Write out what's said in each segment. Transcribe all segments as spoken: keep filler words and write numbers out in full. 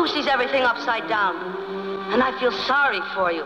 who sees everything upside down. And I feel sorry for you.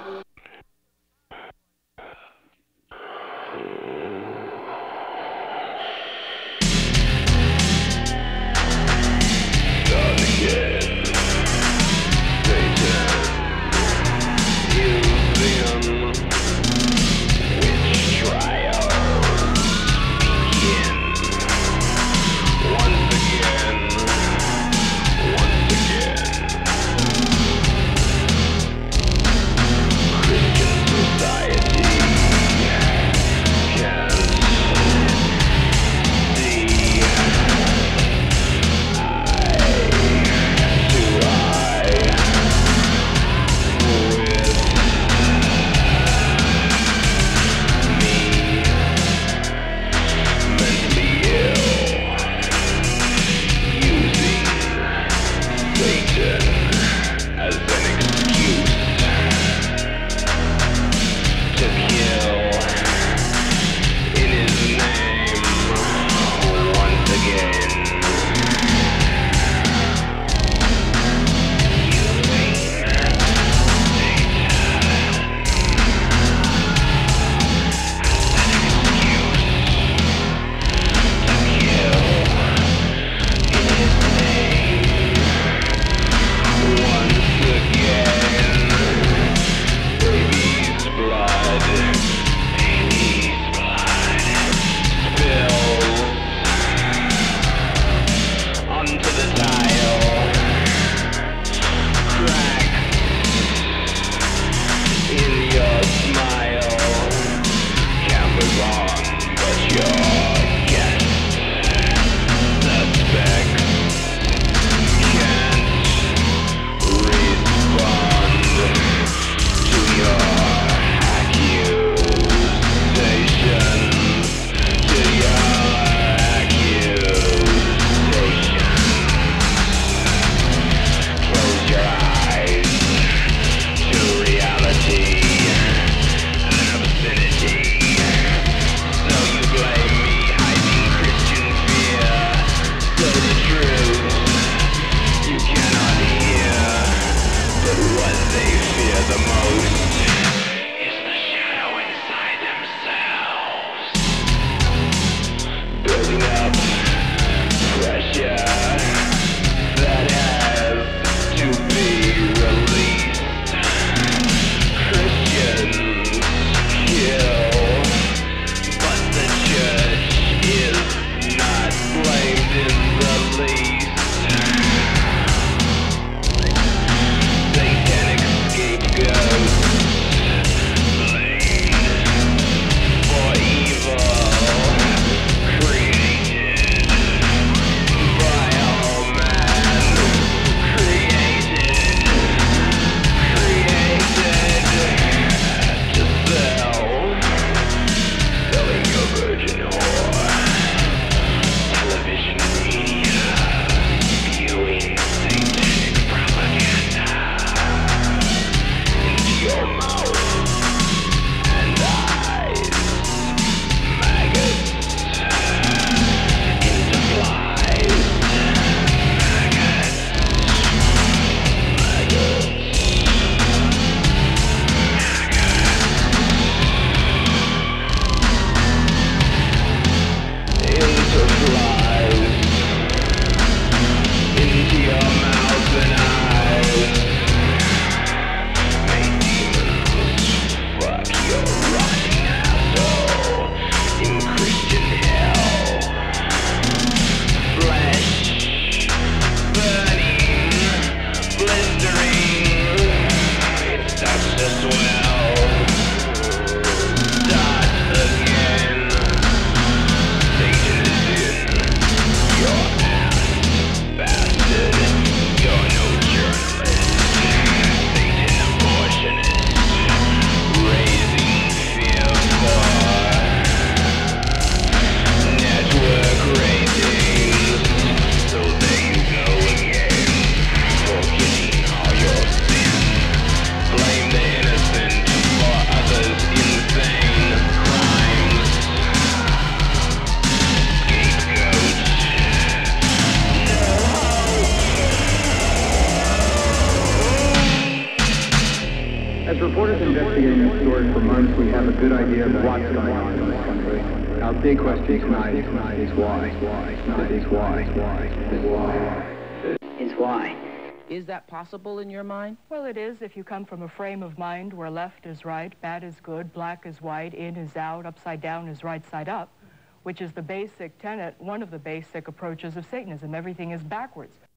As reporters investigating this story for months, we have a good idea of what's going on in this country. Our big question tonight is why. Is why. Is why. Is why. Is that possible in your mind? Well, it is if you come from a frame of mind where left is right, bad is good, black is white, in is out, upside down is right side up, which is the basic tenet, one of the basic approaches of Satanism. Everything is backwards.